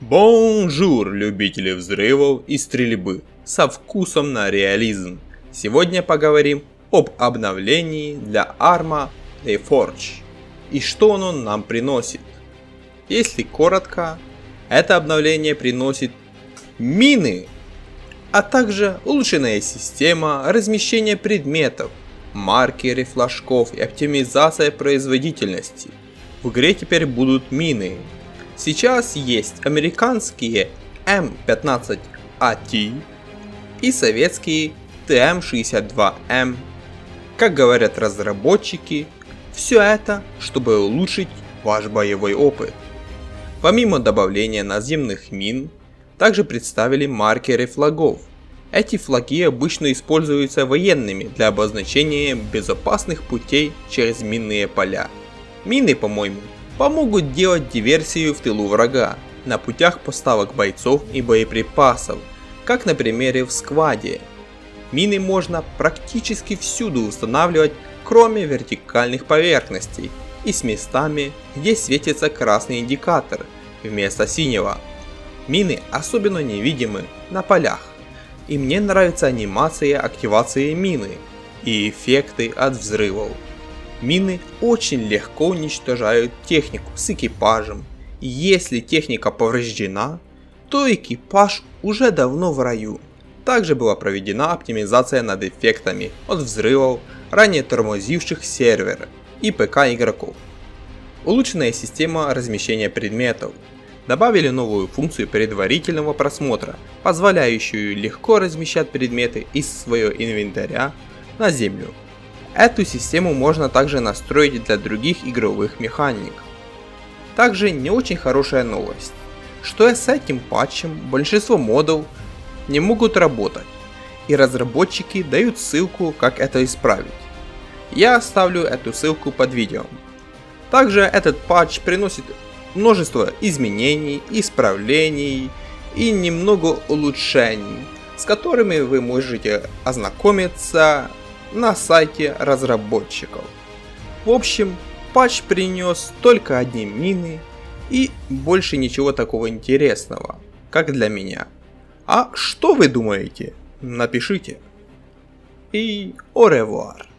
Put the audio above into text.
Бонжур, любители взрывов и стрельбы со вкусом на реализм. Сегодня поговорим об обновлении для Arma Reforged и что оно нам приносит. Если коротко, это обновление приносит мины, а также улучшенная система размещения предметов, маркеры флажков и оптимизация производительности. В игре теперь будут мины. Сейчас есть американские М15А1 и советские ТМ62М. Как говорят разработчики, все это, чтобы улучшить ваш боевой опыт. Помимо добавления наземных мин, также представили маркеры флагов. Эти флаги обычно используются военными для обозначения безопасных путей через минные поля. Мины, по-моему, помогут делать диверсию в тылу врага, на путях поставок бойцов и боеприпасов, как на примере в скваде. Мины можно практически всюду устанавливать, кроме вертикальных поверхностей и с местами, где светится красный индикатор вместо синего. Мины особенно невидимы на полях, и мне нравится анимация активации мины и эффекты от взрывов. Мины очень легко уничтожают технику с экипажем, и если техника повреждена, то экипаж уже давно в раю. Также была проведена оптимизация над эффектами от взрывов, ранее тормозивших сервер и ПК игроков. Улучшенная система размещения предметов. Добавили новую функцию предварительного просмотра, позволяющую легко размещать предметы из своего инвентаря на землю. Эту систему можно также настроить для других игровых механик. Также не очень хорошая новость, что с этим патчем большинство модов не могут работать, и разработчики дают ссылку, как это исправить. Я оставлю эту ссылку под видео. Также этот патч приносит множество изменений, исправлений и немного улучшений, с которыми вы можете ознакомиться на сайте разработчиков. В общем, патч принес только одни мины и больше ничего такого интересного, как для меня. А что вы думаете? Напишите. И au revoir.